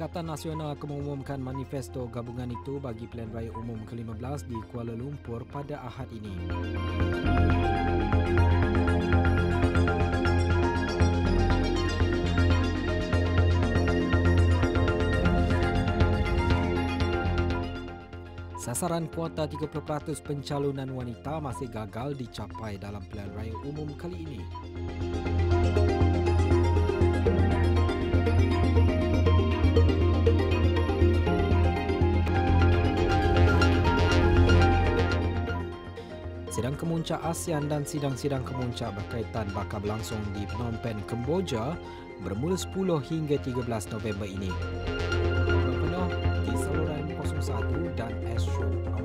Pakatan Nasional akan mengumumkan manifesto gabungan itu bagi Pilihan Raya Umum ke-15 di Kuala Lumpur pada Ahad ini. Sasaran kuota 30% pencalonan wanita masih gagal dicapai dalam Pilihan Raya Umum kali ini. Sidang Kemuncak ASEAN dan sidang-sidang kemuncak berkaitan bakal berlangsung di Phnom Penh, Kemboja bermula 10 hingga 13 November ini. Penuh di saluran 01 dan Astro